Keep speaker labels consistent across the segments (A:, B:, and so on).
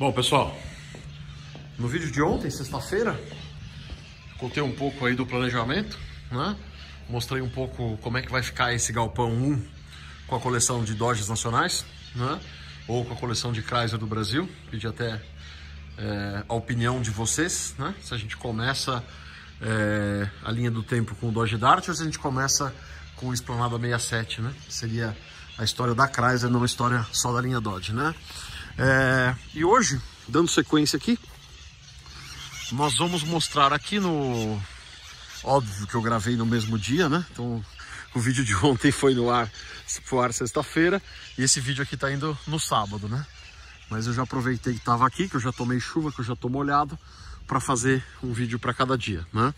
A: Bom, pessoal, no vídeo de ontem, sexta-feira, contei um pouco aí do planejamento, né? Mostrei um pouco como é que vai ficar esse galpão 1 com a coleção de Dodges nacionais, né? Ou com a coleção de Chrysler do Brasil. Pedi até a opinião de vocês, né? Se a gente começa a linha do tempo com o Dodge Dart ou se a gente começa com o Esplanada 67, né? Seria a história da Chrysler, não a história só da linha Dodge, né? E hoje, dando sequência aqui, nós vamos mostrar aqui no... Óbvio que eu gravei no mesmo dia, né? Então o vídeo de ontem foi no ar, sexta-feira, e esse vídeo aqui tá indo no sábado, né? Mas eu já aproveitei que tava aqui, que eu já tomei chuva, que eu já tô molhado, para fazer um vídeo para cada dia, né?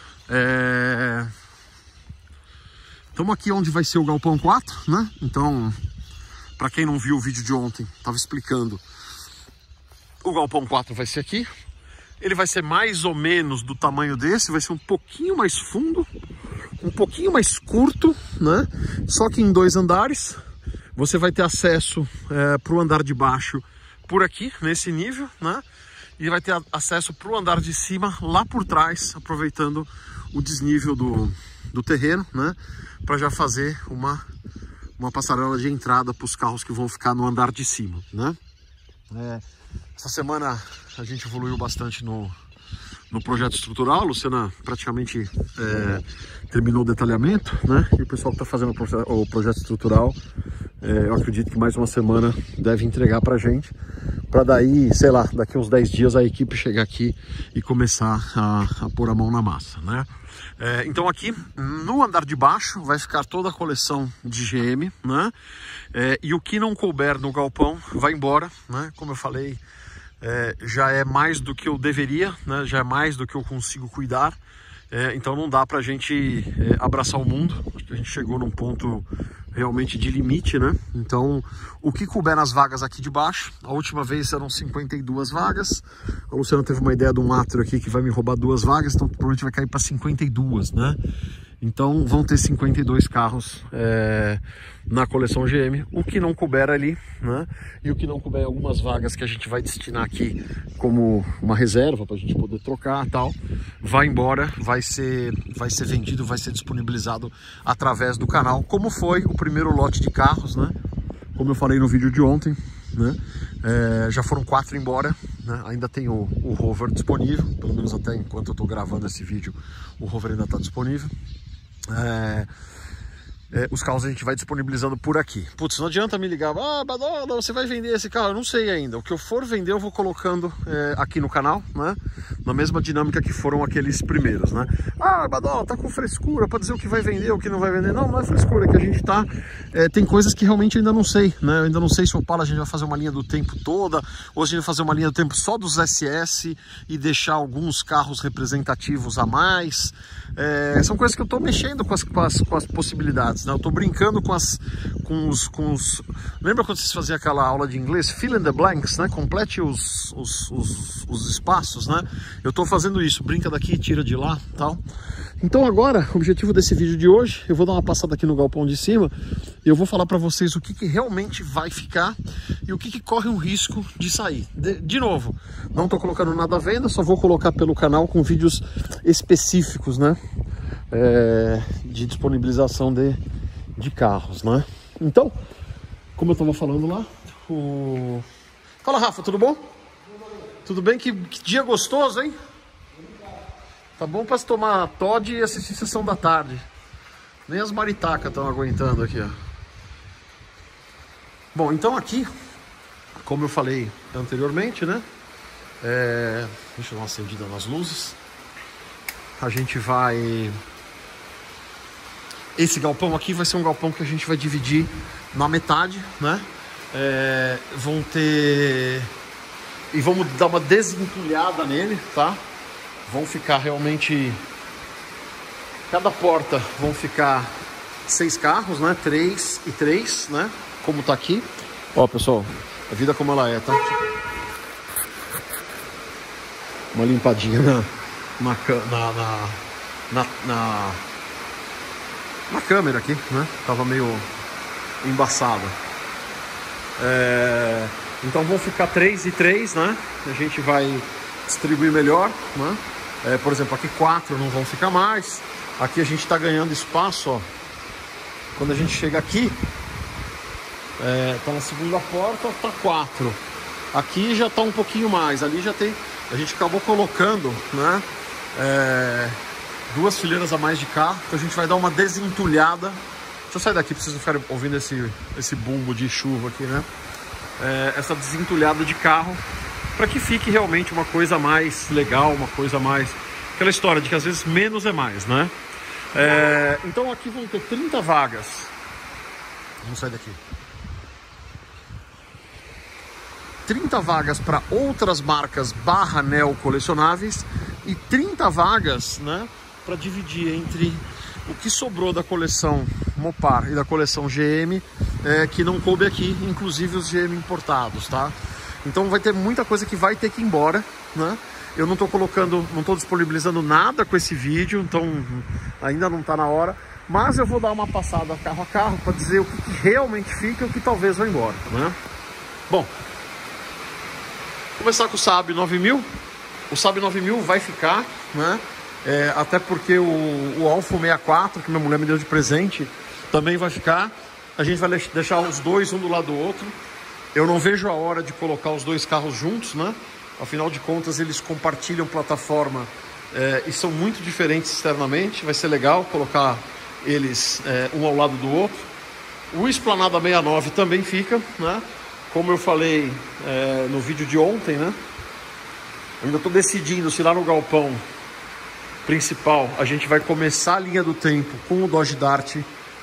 A: Estamos aqui onde vai ser o galpão 4, né? Então, para quem não viu o vídeo de ontem, tava explicando. O galpão 4 vai ser aqui. Ele vai ser mais ou menos do tamanho desse, vai ser um pouquinho mais fundo, um pouquinho mais curto, né? Só que em 2 andares. Você vai ter acesso para o andar de baixo por aqui, nesse nível, né? E vai ter acesso para o andar de cima lá por trás, aproveitando o desnível do terreno, né? Para já fazer uma passarela de entrada para os carros que vão ficar no andar de cima, né? Essa semana a gente evoluiu bastante no projeto estrutural. A Luciana praticamente terminou o detalhamento, né? E o pessoal que está fazendo o projeto estrutural, eu acredito que mais uma semana deve entregar para a gente, para daí, sei lá, daqui uns 10 dias a equipe chegar aqui e começar a pôr a mão na massa, né? Então aqui no andar de baixo vai ficar toda a coleção de GM, né? E o que não couber no galpão vai embora, né? Como eu falei, já é mais do que eu deveria, né? Já é mais do que eu consigo cuidar. Então não dá pra gente abraçar o mundo. Acho que a gente chegou num ponto realmente de limite, né? Então o que couber nas vagas aqui de baixo, a última vez eram 52 vagas. A Luciana teve uma ideia de um átrio aqui que vai me roubar 2 vagas, então provavelmente vai cair para 52, né? Então vão ter 52 carros na coleção GM, o que não couber ali, né? E o que não couber algumas vagas que a gente vai destinar aqui como uma reserva para a gente poder trocar e tal, vai embora, vai ser vendido, vai ser disponibilizado através do canal, como foi o primeiro lote de carros, né? Como eu falei no vídeo de ontem, né? Já foram 4 embora, né? Ainda tem o Rover disponível, pelo menos até enquanto eu estou gravando esse vídeo, o Rover ainda está disponível. Os carros a gente vai disponibilizando por aqui. Putz, não adianta me ligar, Badola, você vai vender esse carro? Eu não sei ainda. O que eu for vender eu vou colocando aqui no canal, né? Na mesma dinâmica que foram aqueles primeiros, né? Badola, tá com frescura para dizer o que vai vender, o que não vai vender. Não, não é frescura, é que a gente tá... tem coisas que realmente eu ainda não sei, né? Eu ainda não sei se o Opala a gente vai fazer uma linha do tempo toda, ou se a gente vai fazer uma linha do tempo só dos SS e deixar alguns carros representativos a mais. São coisas que eu tô mexendo com as possibilidades, né? Eu tô brincando com os... Lembra quando vocês faziam aquela aula de inglês? Fill in the blanks, né? Complete os espaços, né? Eu tô fazendo isso, brinca daqui, tira de lá, tal. Então agora, o objetivo desse vídeo de hoje, eu vou dar uma passada aqui no galpão de cima e eu vou falar para vocês o que realmente vai ficar e o que corre um risco de sair. De novo, não tô colocando nada à venda, só vou colocar pelo canal com vídeos específicos, né? De disponibilização de carros, né? Então, como eu tava falando lá, Fala, Rafa, tudo bom? Tudo bem? Que dia gostoso, hein? Tá bom para se tomar Todd e assistir Sessão da Tarde. Nem as maritacas estão aguentando aqui, ó. Bom, então aqui, como eu falei anteriormente, né? Deixa eu dar uma acendida nas luzes. A gente vai... Esse galpão aqui vai ser um galpão que a gente vai dividir na metade, né? Vão ter... E vamos dar uma desentulhada nele, tá? Vão ficar realmente... Cada porta vão ficar 6 carros, né? 3 e 3, né? Como tá aqui. Ó, pessoal, a vida como ela é, tá? Uma limpadinha na câmera aqui, né? Tava meio embaçada. Então vão ficar 3 e 3, né? A gente vai distribuir melhor, né? Por exemplo, aqui 4 não vão ficar mais. Aqui a gente está ganhando espaço, ó. Quando a gente chega aqui, tá na segunda porta, tá 4. Aqui já tá um pouquinho mais. Ali já tem. A gente acabou colocando, né? 2 fileiras a mais de carro. Então a gente vai dar uma desentulhada. Deixa eu sair daqui, preciso ficar ouvindo esse bumbo de chuva aqui, né? Essa desentulhada de carro, para que fique realmente uma coisa mais legal, uma coisa mais... Aquela história de que às vezes menos é mais, né? Então aqui vão ter 30 vagas. Vamos sair daqui. 30 vagas para outras marcas /neo colecionáveis e 30 vagas, né, para dividir entre o que sobrou da coleção Mopar e da coleção GM, que não coube aqui, inclusive os GM importados, tá? Então vai ter muita coisa que vai ter que ir embora, né? Eu não estou colocando, não estou disponibilizando nada com esse vídeo, então ainda não está na hora, mas eu vou dar uma passada carro a carro para dizer o que realmente fica e o que talvez vá embora, né? Bom, começar com o Saab 9000. O Saab 9000 vai ficar, né? Até porque o Alfa 64, que minha mulher me deu de presente, também vai ficar. A gente vai deixar os dois um do lado do outro. Eu não vejo a hora de colocar os dois carros juntos, né? Afinal de contas, eles compartilham plataforma e são muito diferentes externamente. Vai ser legal colocar eles um ao lado do outro. O Esplanada 69 também fica, né? Como eu falei no vídeo de ontem, né? Eu ainda estou decidindo se lá no galpão principal a gente vai começar a linha do tempo com o Dodge Dart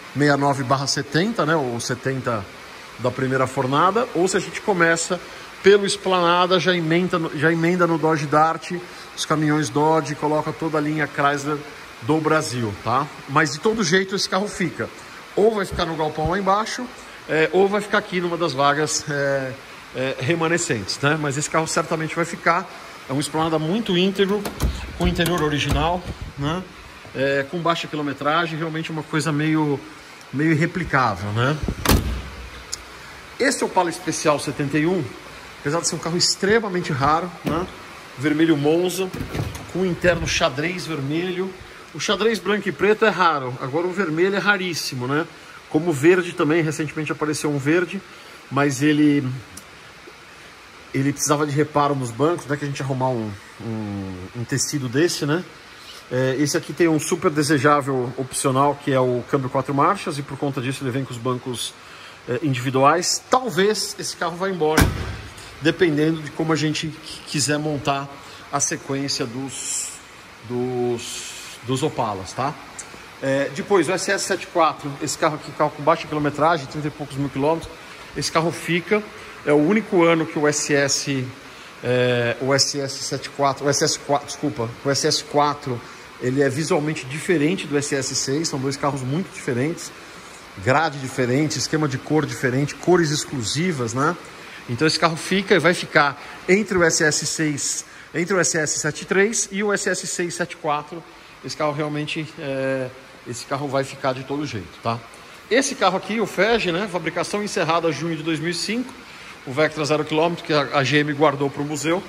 A: 69/70, né? Ou 70 da primeira fornada, ou se a gente começa pelo Esplanada, já emenda no Dodge Dart, os caminhões Dodge, coloca toda a linha Chrysler do Brasil, tá? Mas de todo jeito esse carro fica. Ou vai ficar no galpão lá embaixo, ou vai ficar aqui numa das vagas remanescentes, né? Mas esse carro certamente vai ficar. É um Esplanada muito íntegro, com interior original, né? Com baixa quilometragem, realmente uma coisa meio irreplicável, né? Esse é o Opala Especial 71, apesar de ser um carro extremamente raro, né? Vermelho Monza, com interno xadrez vermelho. O xadrez branco e preto é raro, agora o vermelho é raríssimo, né? Como o verde também, recentemente apareceu um verde, mas ele precisava de reparo nos bancos, né? Que a gente arrumar um tecido desse, né? Esse aqui tem um super desejável opcional, que é o câmbio 4 marchas, e por conta disso ele vem com os bancos individuais. Talvez esse carro vá embora, dependendo de como a gente quiser montar a sequência dos Opalas, tá? Depois o SS74, esse carro aqui, carro com baixa quilometragem, 30 e poucos mil quilômetros, esse carro fica. É o único ano que o SS4, ele é visualmente diferente do SS6, são dois carros muito diferentes, grade diferente, esquema de cor diferente, cores exclusivas, né? Então esse carro fica e vai ficar entre o SS6, entre o SS73 e o SS674. Esse carro realmente, esse carro vai ficar de todo jeito, tá? Esse carro aqui, o FEG, né? Fabricação encerrada em junho de 2005. O Vectra 0 km, que a GM guardou para o museu,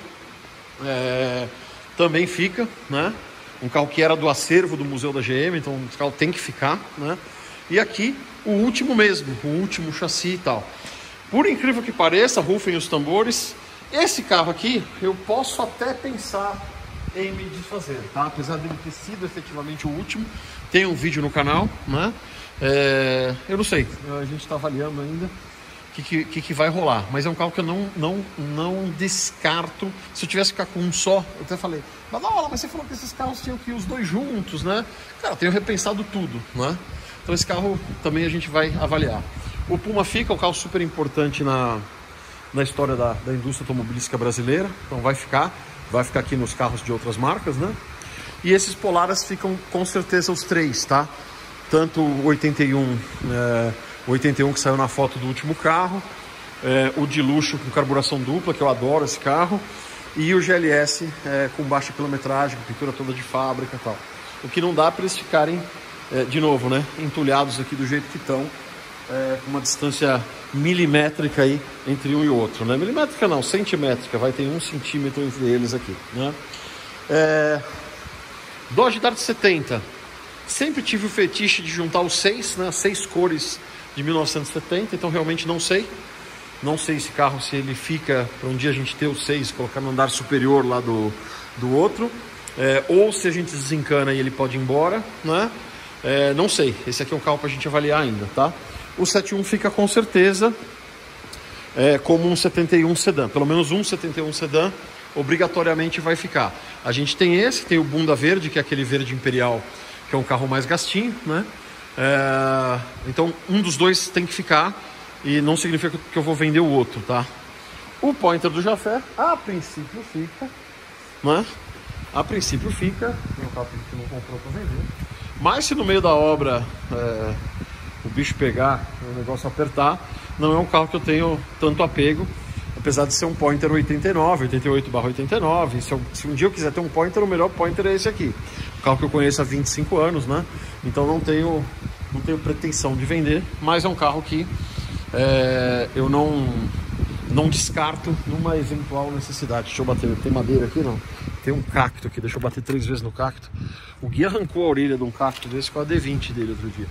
A: também fica, né? Um carro que era do acervo do museu da GM, então esse carro tem que ficar, né? E aqui o último mesmo, o último chassi e tal. Por incrível que pareça, rufem os tambores. Esse carro aqui, eu posso até pensar em me desfazer, tá? Apesar dele ter sido efetivamente o último, tem um vídeo no canal, né? Eu não sei, a gente está avaliando ainda o que vai rolar, mas é um carro que eu não descarto. Se eu tivesse que ficar com um só, eu até falei, mas você falou que esses carros tinham que ir os dois juntos, né? Cara, eu tenho repensado tudo, né? Então esse carro também a gente vai avaliar. O Puma fica, um carro super importante na história da indústria automobilística brasileira, então vai ficar aqui nos carros de outras marcas, né? E esses Polaris ficam com certeza os três, tá? Tanto o 81 que saiu na foto do último carro, o de luxo com carburação dupla, que eu adoro esse carro, e o GLS com baixa quilometragem, com pintura toda de fábrica e tal. O que não dá para eles ficarem, de novo, né, entulhados aqui do jeito que estão, com uma distância milimétrica aí entre um e outro, né? Milimétrica não, centimétrica, vai ter 1 centímetro entre eles aqui, né? Dodge Dart 70, sempre tive o fetiche de juntar os 6, né? 6 cores de 1970, então realmente não sei esse carro se ele fica para um dia a gente ter os 6, colocar no andar superior lá do outro, ou se a gente desencana e ele pode ir embora, né? Não sei, esse aqui é um carro para a gente avaliar ainda, tá? O 71 fica com certeza como um 71 sedã, pelo menos um 71 sedã obrigatoriamente vai ficar. A gente tem esse, tem o bunda verde, que é aquele verde imperial, que é um carro mais gastinho, né? Então um dos dois tem que ficar e não significa que eu vou vender o outro, tá? O Pointer do Jafé, a princípio fica, né? A princípio fica, é um carro que a gente não comprou para vender, mas se no meio da obra o bicho pegar, o negócio apertar, não é um carro que eu tenho tanto apego, apesar de ser um Pointer 89, 88/89. Se um dia eu quiser ter um Pointer, o melhor Pointer é esse aqui. Um carro que eu conheço há 25 anos, né? Então não tenho pretensão de vender, mas é um carro que eu não descarto numa eventual necessidade. Deixa eu bater, tem madeira aqui não? Tem um cacto aqui, deixa eu bater 3 vezes no cacto. O Gui arrancou a orelha de um cacto desse com a D20 dele outro dia.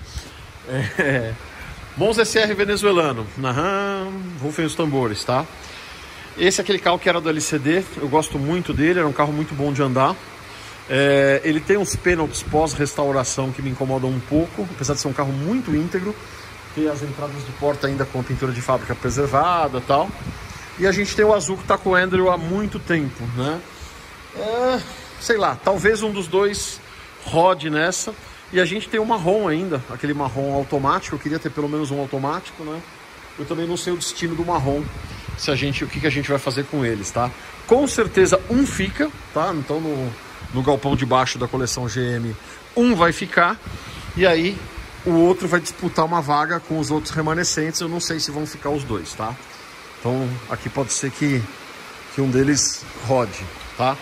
A: Monza SR venezuelano, rufem os tambores, tá? Esse é aquele carro que era do LCD, eu gosto muito dele, era um carro muito bom de andar. Ele tem uns pênaltis pós-restauração que me incomodam um pouco, apesar de ser um carro muito íntegro. Tem as entradas de porta ainda com a pintura de fábrica preservada e tal. E a gente tem o azul que está com o Andrew há muito tempo, né? Sei lá, talvez um dos dois rode nessa. E a gente tem o marrom ainda, aquele marrom automático. Eu queria ter pelo menos um automático, né? Eu também não sei o destino do marrom, o que a gente vai fazer com eles, tá? Com certeza um fica, tá? Então no galpão de baixo da coleção GM, um vai ficar. E aí o outro vai disputar uma vaga com os outros remanescentes. Eu não sei se vão ficar os dois, tá? Então aqui pode ser que um deles rode, tá?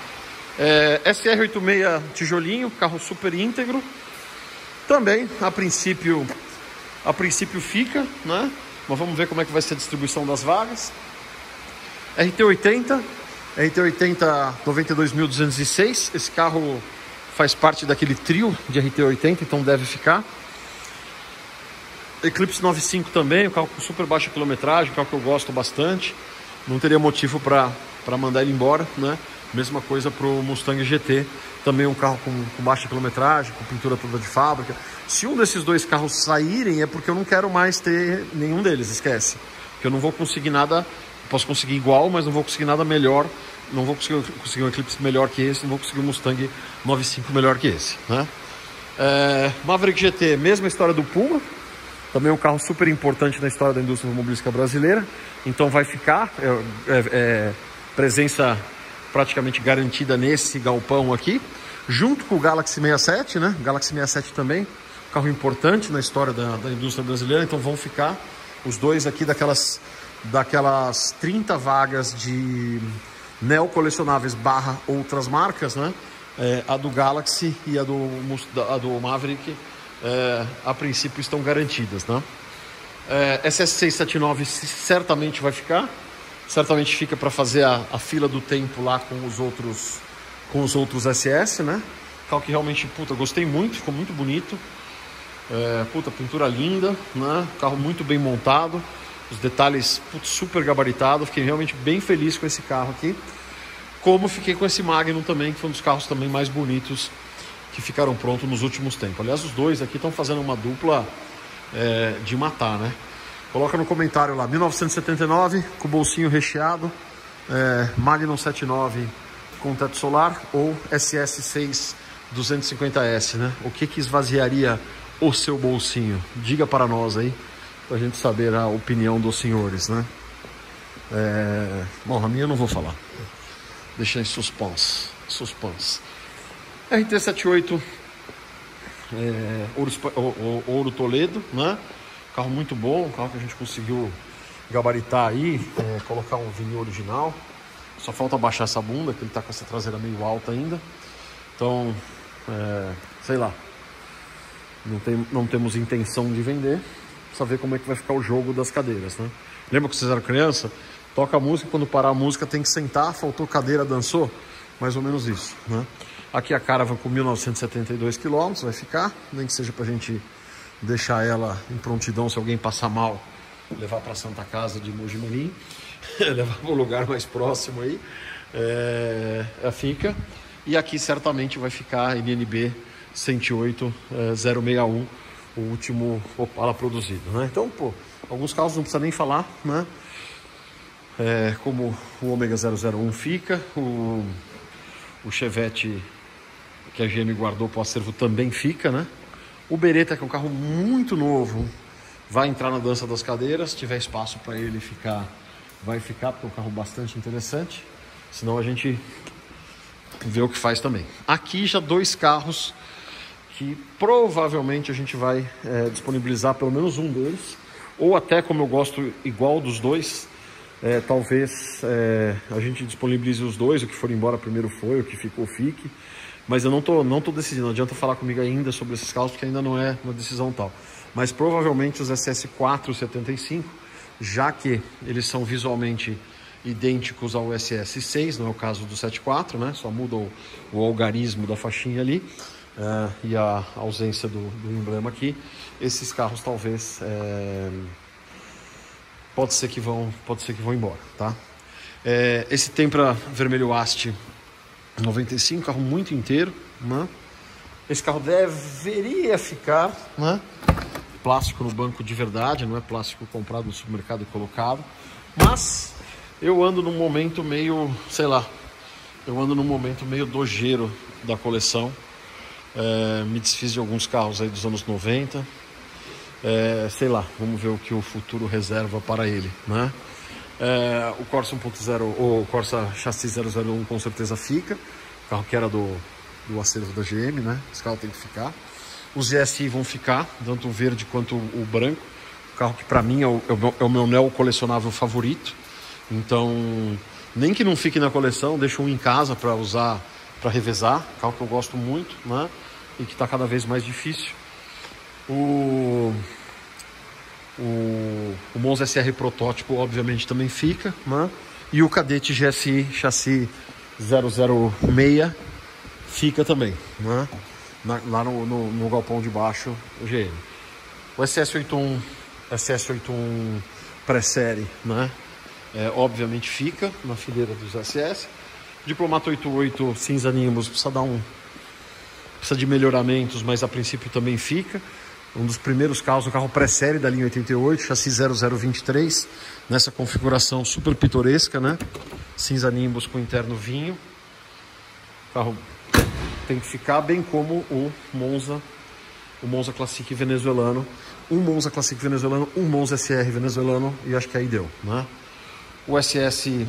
A: SR86 tijolinho, carro super íntegro. Também, a princípio fica, né? Mas vamos ver como é que vai ser a distribuição das vagas. RT80 92.206. Esse carro faz parte daquele trio de RT80, então deve ficar. Eclipse 95 também, um carro com super baixa quilometragem, um carro que eu gosto bastante. Não teria motivo para mandar ele embora, né? Mesma coisa para o Mustang GT, também um carro com baixa quilometragem, com pintura toda de fábrica. Se um desses dois carros saírem é porque eu não quero mais ter nenhum deles, esquece. Porque eu não vou conseguir nada, posso conseguir igual, mas não vou conseguir nada melhor. Não vou conseguir um Eclipse melhor que esse, não vou conseguir um Mustang 95 melhor que esse, né? Maverick GT, mesma história do Puma. Também um carro super importante na história da indústria automobilística brasileira. Então vai ficar presença praticamente garantida nesse galpão aqui, junto com o Galaxy 67, né? Galaxy 67 também, carro importante na história da indústria brasileira. Então vão ficar os dois aqui daquelas 30 vagas de neocolecionáveis / outras marcas, né? A do Galaxy e a do Maverick, a princípio estão garantidas, né? SS679 certamente vai ficar. Certamente fica para fazer a fila do tempo lá com os outros SS, né? Carro que realmente, gostei muito, ficou muito bonito. Pintura linda, né? Carro muito bem montado, os detalhes super gabaritado. Fiquei realmente bem feliz com esse carro aqui. Como fiquei com esse Magnum também, que foi um dos carros também mais bonitos que ficaram prontos nos últimos tempos. Aliás, os dois aqui estão fazendo uma dupla de matar, né? Coloca no comentário lá, 1979, com bolsinho recheado, Magnum 79 com teto solar ou SS6 250S, né? O que esvaziaria o seu bolsinho? Diga para nós aí, pra gente saber a opinião dos senhores, né? Bom, a minha eu não vou falar. Deixa em suspense. RT78 Ouro Toledo, né? Carro muito bom, um carro que a gente conseguiu gabaritar aí, colocar um vinil original. Só falta baixar essa bunda, que ele tá com essa traseira meio alta ainda. Então, sei lá, não temos intenção de vender. precisa ver como é que vai ficar o jogo das cadeiras, né? Lembra que vocês eram criança? Toca a música, quando parar a música tem que sentar, faltou cadeira, dançou, mais ou menos isso, né? Aqui a Caravan com 1.972 km vai ficar, nem que seja pra gente deixar ela em prontidão se alguém passar mal, levar para Santa Casa de Mogi Mirim, levar para um lugar mais próximo aí, fica. E aqui certamente vai ficar NNB 108.061, o último Opala produzido, né? Então, pô, alguns carros não precisa nem falar, né? Como o Ômega 001 fica, o Chevette que a GM guardou para o acervo também fica, né? O Beretta, que é um carro muito novo, vai entrar na dança das cadeiras. Se tiver espaço para ele ficar, vai ficar, porque é um carro bastante interessante. Senão a gente vê o que faz também. Aqui já 2 carros que provavelmente a gente vai disponibilizar pelo menos um deles. Ou até, como eu gosto igual dos dois, talvez a gente disponibilize os dois. O que for embora primeiro foi, o que ficou fique. Mas eu não tô decidindo, não adianta falar comigo ainda sobre esses carros, porque ainda não é uma decisão tal. Mas provavelmente os SS475, já que eles são visualmente idênticos ao SS6, não é o caso do 74, né? Só muda o algarismo da faixinha ali e a ausência do emblema aqui. Esses carros talvez pode ser que vão embora, tá? Esse Tempra vermelho haste 95, carro muito inteiro, né? Esse carro deveria ficar, né? Plástico no banco de verdade, não é plástico comprado no supermercado e colocado. Mas eu ando num momento meio, sei lá, dojeiro da coleção. Me desfiz de alguns carros aí dos anos 90. Sei lá, vamos ver o que o futuro reserva para ele, né? O Corsa 1.0 ou o Corsa Chassi 001 com certeza fica. O carro que era do acervo da GM, né? Esse carro tem que ficar. Os GSI vão ficar, tanto o verde quanto o branco. O carro que para mim é o meu neo colecionável favorito. Então, nem que não fique na coleção, deixo um em casa para usar, para revezar. Carro que eu gosto muito, né? E que está cada vez mais difícil. O Monza SR protótipo obviamente também fica, né? E o Cadete GSI chassi 006 fica também, né? Lá no galpão de baixo GM. O SS81 pré-série, né? Obviamente fica na fileira dos SS. Diplomata 88 cinza Nimbus precisa de melhoramentos, mas a princípio também fica. Um dos primeiros carros, o carro pré-série da linha 88, chassi 0023, nessa configuração super pitoresca, né? Cinza Nimbus com interno vinho. O carro tem que ficar, bem como o Monza Classic venezuelano. Um Monza Classic venezuelano, um Monza SR venezuelano, e acho que aí deu, né? O SS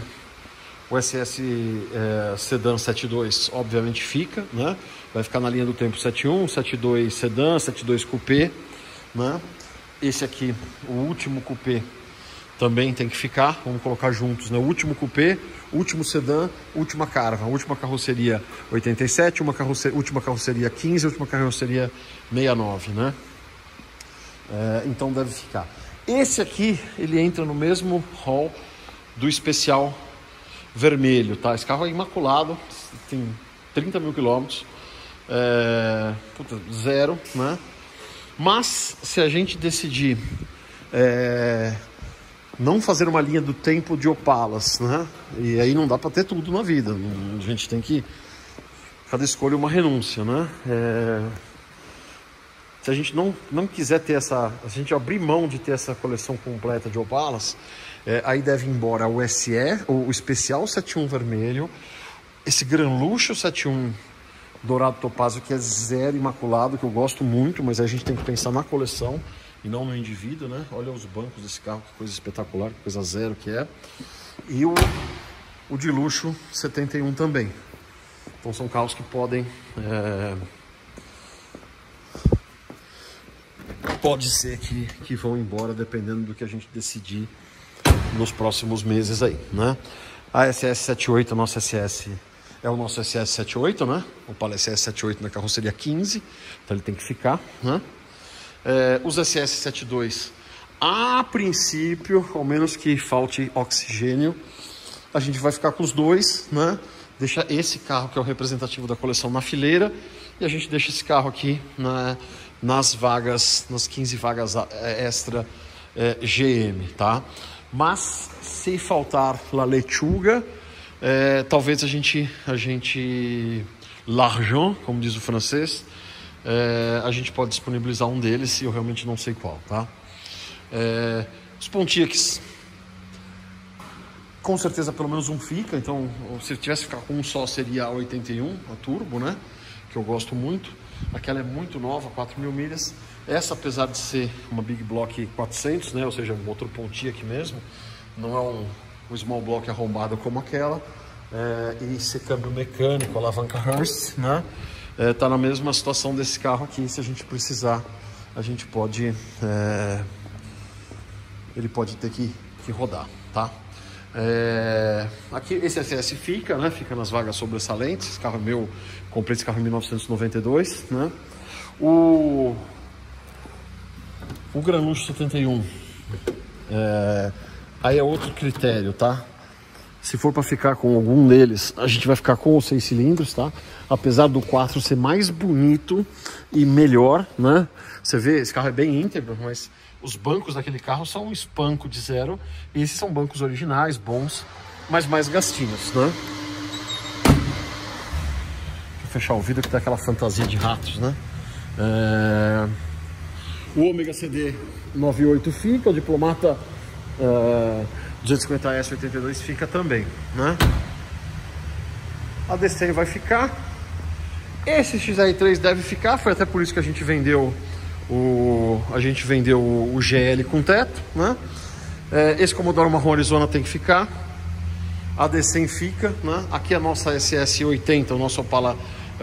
A: Sedan 72 obviamente fica, né? Vai ficar na linha do tempo 71, 72 Sedan, 72 Coupé, né? Esse aqui, o último Coupé, também tem que ficar. Vamos colocar juntos, né? O último Coupé, último Sedan, última Caravan, última carroceria 87, última carroceria 15, última carroceria 69, né? Então deve ficar. Esse aqui, ele entra no mesmo hall do especial vermelho, tá? Esse carro é imaculado, tem 30 mil quilômetros, zero, né? Mas se a gente decidir não fazer uma linha do tempo de Opalas, né? E aí não dá para ter tudo na vida, a gente tem que, cada escolha uma renúncia, né? Se a gente não quiser ter se a gente abrir mão de ter essa coleção completa de Opalas, aí deve ir embora o SE, o especial 71 vermelho, esse Gran Luxo 71 dourado topázio, que é zero imaculado, que eu gosto muito, mas a gente tem que pensar na coleção e não no indivíduo, né? Olha os bancos desse carro, que coisa espetacular, que coisa zero que é. E o de luxo 71 também. Então são carros que podem... pode ser que vão embora, dependendo do que a gente decidir nos próximos meses aí, né? A SS78, a nossa SS, é o nosso SS78, né? O Opala SS78 na carroceria 15, então ele tem que ficar, né? Os SS72, A princípio, ao menos que falte oxigênio, a gente vai ficar com os dois, né? Deixa esse carro, que é o representativo da coleção, na fileira, e a gente deixa esse carro aqui nas vagas, nas 15 vagas extra GM, tá? Mas se faltar La Lechuga, talvez a gente l'argent, como diz o francês, a gente pode disponibilizar um deles, e eu realmente não sei qual, tá? Os Pontiacs, com certeza pelo menos um fica, então se eu tivesse que ficar com um só seria a 81, a Turbo, né? Que eu gosto muito. Aquela é muito nova, 4.000 milhas. Essa, apesar de ser uma Big Block 400, né? Ou seja, um motor Pontiac mesmo, não é um small block arrombado como aquela. E ser câmbio mecânico, alavanca Hurst, né? Tá na mesma situação desse carro aqui. Se a gente precisar, a gente pode... ele pode ter que rodar, tá? Aqui esse SS fica, né? Fica nas vagas sobressalentes. Esse carro é meu, comprei esse carro em 1992, né? O Granucho 71, aí é outro critério, tá? Se for para ficar com algum deles, a gente vai ficar com os 6 cilindros, tá? Apesar do 4 ser mais bonito e melhor, né? Você vê, esse carro é bem íntegro, mas os bancos daquele carro são um espanco de zero. E esses são bancos originais, bons, mas mais gastinhos, né? Deixa eu fechar o vidro que tá aquela fantasia de ratos, né? O Ômega CD 98 fica, o Diplomata 250S 82 fica também, né? A D100 vai ficar. Esse XR3 deve ficar, foi até por isso que a gente vendeu o GL com teto, né? Esse Commodore marrom Arizona tem que ficar. A D100 fica, né? Aqui a nossa SS80, o nosso Opala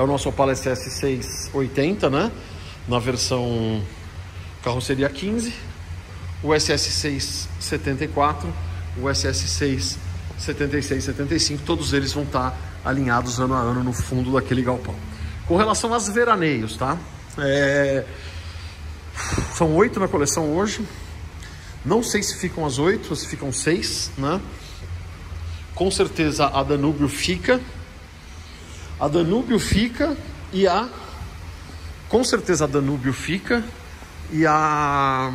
A: SS680, né? Na versão carroceria 15. O SS6 74, o SS6 76, 75, todos eles vão estar alinhados ano a ano no fundo daquele galpão. Com relação aos veraneios, tá? São 8 na coleção hoje. Não sei se ficam as 8 ou se ficam 6, né? Com certeza a Danúbio fica. A Danúbio fica e a... Com certeza a Danúbio fica e a...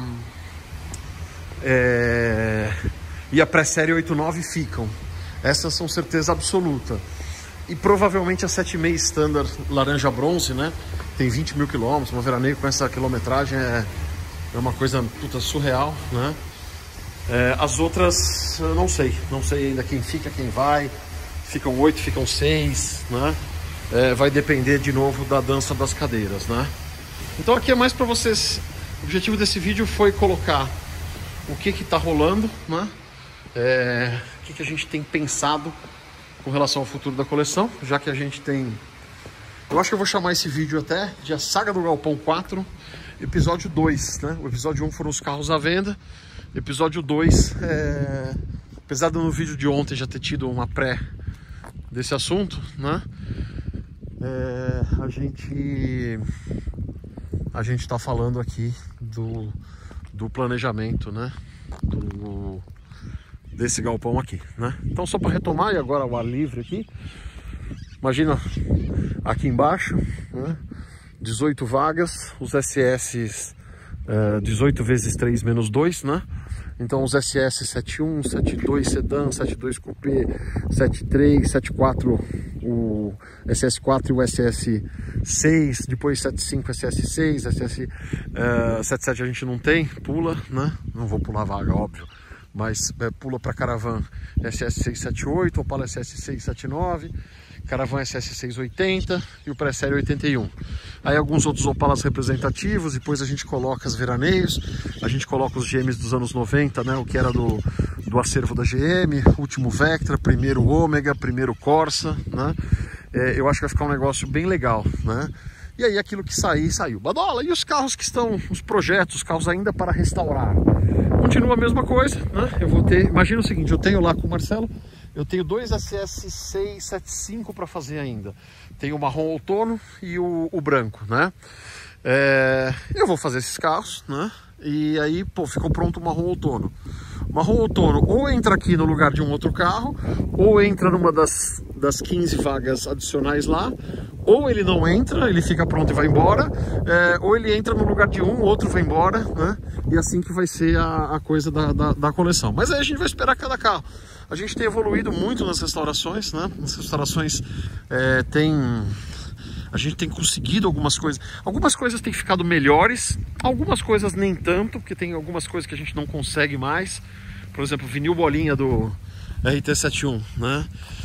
A: E a pré-série 89 ficam. Essas são certeza absoluta. E provavelmente a 7,5 Standard laranja bronze, né? Tem 20 mil quilômetros, uma veraneio com essa quilometragem é uma coisa puta surreal, né? As outras eu não sei ainda quem fica, quem vai. Ficam 8, ficam 6, né? Vai depender de novo da dança das cadeiras, né? Então aqui é mais para vocês. O objetivo desse vídeo foi colocar o que tá rolando, né? O que a gente tem pensado com relação ao futuro da coleção, já que a gente tem... Eu acho que eu vou chamar esse vídeo até de A Saga do Galpão 4, episódio 2, né? O episódio 1 foram os carros à venda, episódio 2, apesar de no vídeo de ontem já ter tido uma pré desse assunto, né? A gente tá falando aqui do planejamento, né? Desse galpão aqui, né? Então só para retomar, e agora o ar livre aqui, imagina aqui embaixo, né? 18 vagas, os SS 18 vezes 3 menos 2, né? Então os SS 71, 72 Sedan, 72 Coupé, 73, 74 o SS4 e o SS6, depois 75 SS6, SS 77 a gente não tem, pula, né? Não vou pular vaga, óbvio. Mas pula para Caravan SS678, Opala SS679, Caravan SS680 e o pré-série 81. Aí alguns outros Opalas representativos, depois a gente coloca as veraneios, a gente coloca os GMs dos anos 90, né, o que era do acervo da GM, último Vectra, primeiro Ômega, primeiro Corsa, né? Eu acho que vai ficar um negócio bem legal, né? E aí aquilo que sair, saiu. Badola, e os carros que estão, os projetos, os carros ainda para restaurar? Continua a mesma coisa, né? Eu vou ter, imagina o seguinte, eu tenho lá com o Marcelo, eu tenho dois SS675 para fazer ainda. Tenho o marrom outono e o branco, né? Eu vou fazer esses carros, né? E aí, pô, ficou pronto o marrom outono. O marrom outono ou entra aqui no lugar de um outro carro, ou entra numa das 15 vagas adicionais lá, ou ele não entra, ele fica pronto e vai embora, ou ele entra no lugar de um, o outro vai embora, né? E assim que vai ser a coisa da coleção. Mas aí a gente vai esperar cada carro. A gente tem evoluído muito nas restaurações, né? Nas restaurações a gente tem conseguido algumas coisas têm ficado melhores, algumas coisas nem tanto, porque tem algumas coisas que a gente não consegue mais. Por exemplo, o vinil bolinha do RT71, né?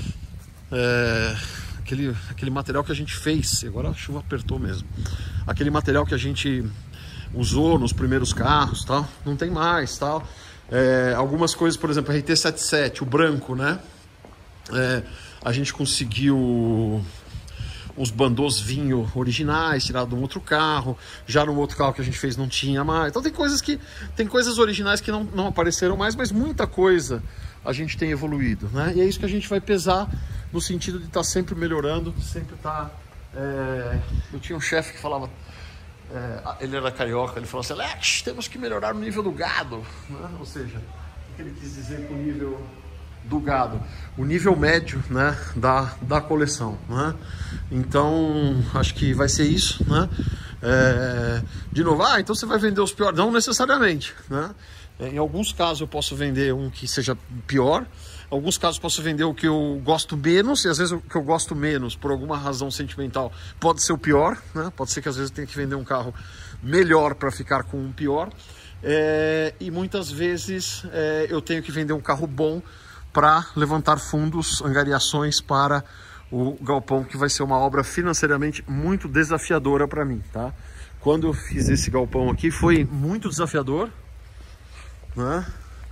A: Aquele material que a gente fez, agora a chuva apertou mesmo, aquele material que a gente usou nos primeiros carros, tal, não tem mais, tal. Algumas coisas, por exemplo, RT77, o branco, né? A gente conseguiu os bandôs vinho originais, tirado de um outro carro, já no outro carro que a gente fez não tinha mais. Então tem coisas originais que não apareceram mais, mas muita coisa a gente tem evoluído, né? E é isso que a gente vai pesar no sentido de estar sempre melhorando, sempre estar... Eu tinha um chefe que falava, ele era carioca, ele falou assim, Alex, temos que melhorar o nível do gado, né? Ou seja, o que ele quis dizer com o nível do gado, o nível médio, né, da coleção, né? Então acho que vai ser isso, né? De novo, então você vai vender os piores? Não necessariamente, né? Em alguns casos eu posso vender um que seja pior, em alguns casos eu posso vender o que eu gosto menos, e às vezes o que eu gosto menos por alguma razão sentimental pode ser o pior, né? Pode ser que às vezes eu tenha que vender um carro melhor para ficar com um pior, e muitas vezes eu tenho que vender um carro bom para levantar fundos, angariações para o galpão, que vai ser uma obra financeiramente muito desafiadora para mim, tá? Quando eu fiz esse galpão aqui foi muito desafiador, né?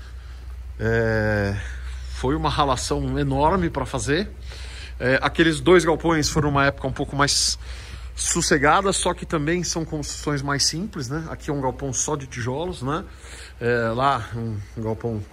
A: Foi uma ralação enorme para fazer. Aqueles 2 galpões foram uma época um pouco mais sossegada, só que também são construções mais simples, né? Aqui é um galpão só de tijolos, né? Lá um galpão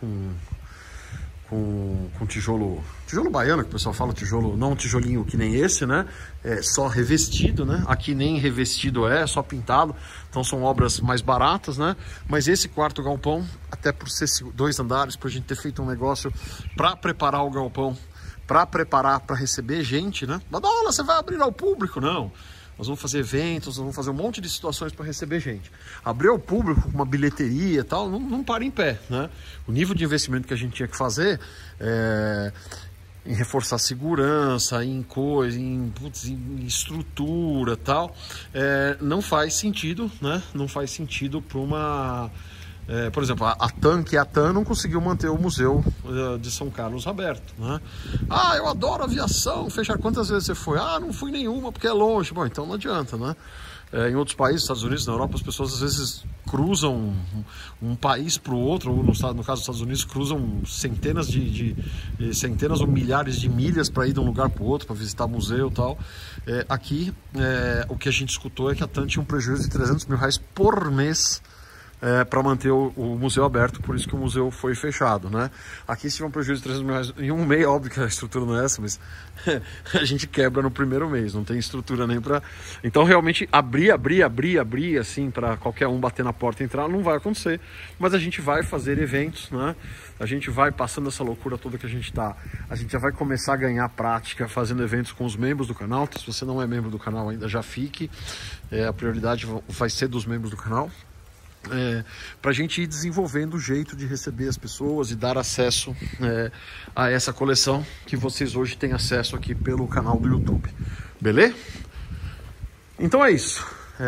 A: com tijolo baiano, que o pessoal fala, tijolo, não um tijolinho que nem esse, né? Só revestido, né? Aqui nem revestido só pintado, então são obras mais baratas, né? Mas esse quarto galpão, até por ser 2 andares, por a gente ter feito um negócio para preparar o galpão, para receber gente, né? Mas olha, você vai abrir ao público? Não. Nós vamos fazer eventos, nós vamos fazer um monte de situações para receber gente. Abrir ao público com uma bilheteria e tal, não para em pé, né? O nível de investimento que a gente tinha que fazer em reforçar a segurança, em estrutura e tal, não faz sentido, né? Não faz sentido para uma... por exemplo, a TAM não conseguiu manter o museu de São Carlos aberto, né? Eu adoro aviação, fechar. Quantas vezes você foi? Não fui nenhuma porque é longe. Bom, então não adianta, né? Em outros países, Estados Unidos, na Europa, as pessoas às vezes cruzam um país para o outro, ou no caso dos Estados Unidos, cruzam centenas ou milhares de milhas para ir de um lugar para o outro, para visitar museu e tal. Aqui, o que a gente escutou é que a TAM tinha um prejuízo de R$300 mil por mês para manter o museu aberto, por isso que o museu foi fechado, né? Aqui, se tiver um prejuízo de R$300 mil em um mês, óbvio que a estrutura não é essa, mas a gente quebra no primeiro mês, não tem estrutura nem para... Então, realmente, abrir, assim, para qualquer um bater na porta e entrar, não vai acontecer, mas a gente vai fazer eventos, né? A gente vai passando essa loucura toda que a gente já vai começar a ganhar prática fazendo eventos com os membros do canal. Então, se você não é membro do canal ainda, já fique, a prioridade vai ser dos membros do canal. Para a gente ir desenvolvendo o jeito de receber as pessoas e dar acesso a essa coleção que vocês hoje têm acesso aqui pelo canal do YouTube, beleza? Então é isso.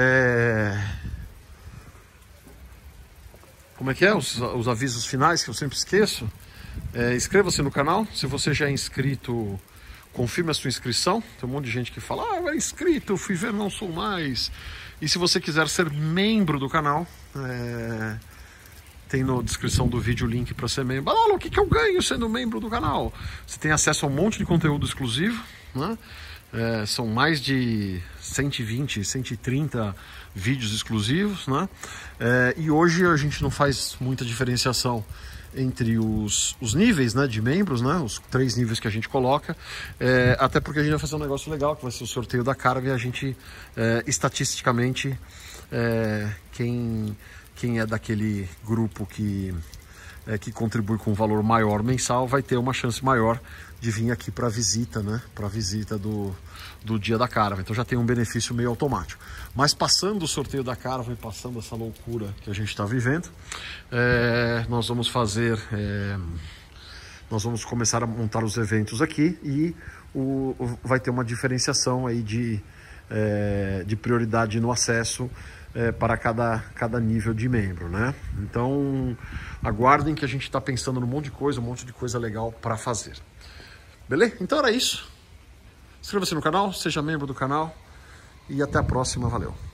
A: Como é que é? Os avisos finais que eu sempre esqueço. Inscreva-se no canal. Se você já é inscrito, confirme a sua inscrição. Tem um monte de gente que fala, eu era inscrito, fui ver, não sou mais. E se você quiser ser membro do canal, tem na descrição do vídeo o link para ser membro. O que eu ganho sendo membro do canal? Você tem acesso a um monte de conteúdo exclusivo, né? São mais de 120, 130 vídeos exclusivos, né? E hoje a gente não faz muita diferenciação entre os níveis, né, de membros, né, os 3 níveis que a gente coloca, até porque a gente vai fazer um negócio legal, que vai ser o sorteio da carga, e a gente, estatisticamente, quem quem é daquele grupo que contribui com um valor maior mensal vai ter uma chance maior de vir aqui para visita, né? Para visita do dia da Caravan. Então já tem um benefício meio automático. Mas passando o sorteio da Caravan e passando essa loucura que a gente está vivendo, nós vamos fazer, nós vamos começar a montar os eventos aqui e vai ter uma diferenciação aí de prioridade no acesso para cada nível de membro, né? Então aguardem que a gente está pensando num monte de coisa legal para fazer. Beleza? Então era isso. Inscreva-se no canal, seja membro do canal e até a próxima. Valeu!